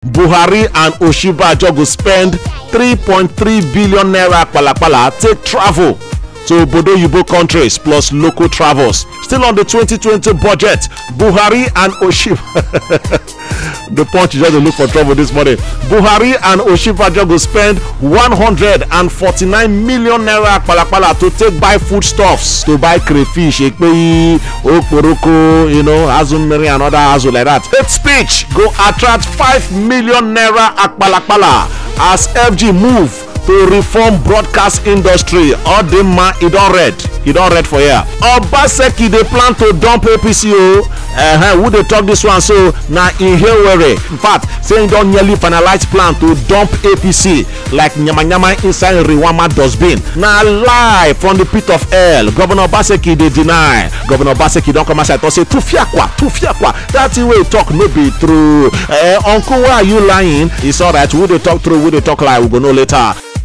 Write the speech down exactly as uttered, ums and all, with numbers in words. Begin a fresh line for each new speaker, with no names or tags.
Buhari and Oshibajo go spend three point three billion naira kpalakpala take travel to obodo oyibo countries plus local travels. Still on the twenty twenty budget, Buhari and Oshibajo the Punch just to look for trouble this morning. Buhari and Oshibajo go spend one hundred forty-nine million naira kpalakpala to take buy foodstuffs, to buy crayfish, ekpeyi, okporoko, you know, azumiri and other azu like that. Hate speech go attract five million naira akpalakpala as F G move to reform broadcast industry. All the man e don red e don red for here. Obaseki dey plan to dump A P C o. Uh-huh, who dey talk this one so na Ihewere. In fact, say e don nearly finalize plan to dump A P C like nyama-nyama inside Riwama dustbin. Na lie from the pit of hell. Governor Obaseki dey deny. Governor Obaseki don come outside talk say tufiakwa tufiakwa that thing wey e talk no be true. Uh, uncle, why are you lying? It's alright, we dey talk true, we dey talk lie, we go know later.